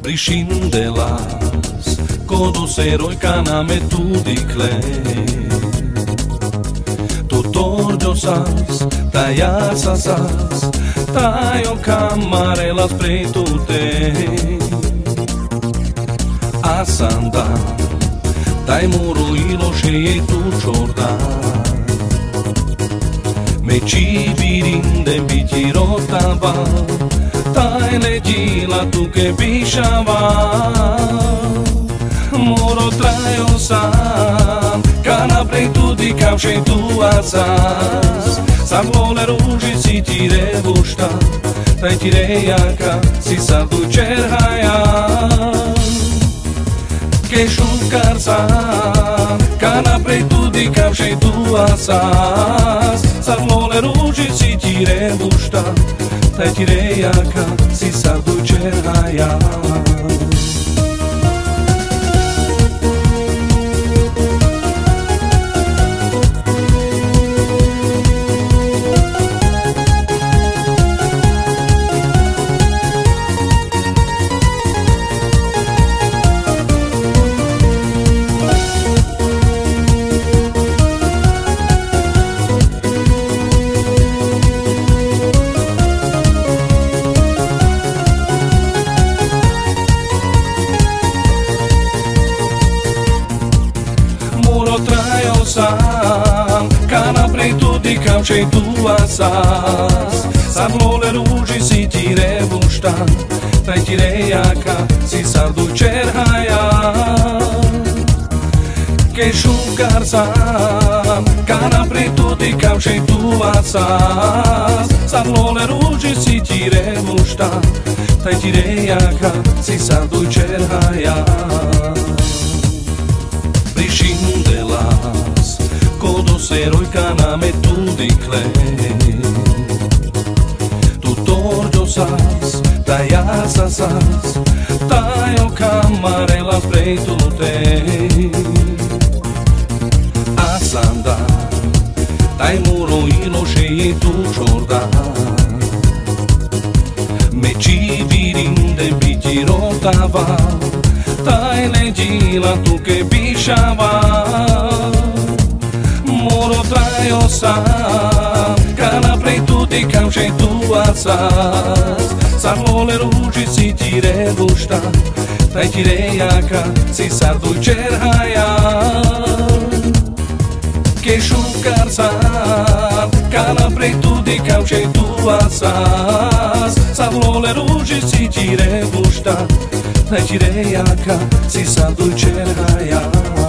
Prišin de las, kodo se rojkaname tudikle. Tutor sas, taja sas, tajo kamarelas pretute. Asanda, taj muro iloše je tu čordan. Me civirinde biti rotava, taj leđila tu ke pišava. Moro trajo sam, ka naprej tudi kam še tu asas. Sa vole ruži si ti revušta, taj ti rejaka si sa tu čerhaja. Ke šukar sam, ka naprej tudi kam še tu asas. Sa vole ruži si ti revušta, taj ti rejaka si sa tu čerhaja. Trajo sam, ka naprej tudi kam še tu asas. Sa vole ruži si ti revušta, taj ti rejaka si sa tu čerhaja. Ke šukar sam, ka naprej tudi kam še tu asas. Sa vole ruži si ti revušta, taj ti rejaka si sa tu čerhaja. Prišin de las, kodo se rojkaname tudikle. Tutor sas, taja sas, tajo kamarelas pretute. Asanda, taj muro iloše je tu čordan. Me civirinde biti rotava, taj leđila tu ke pišava. Moro trajo sam, ka naprej tudi kam še tu asas. Sa vole ruži si ti revušta, taj ti rejaka si sa tu čerhaja. Ke šukar sam, ka naprej tudi kam še tu asas. Sa vole ruži si ti revušta, taj ti rejaka si sa tu čerhaja.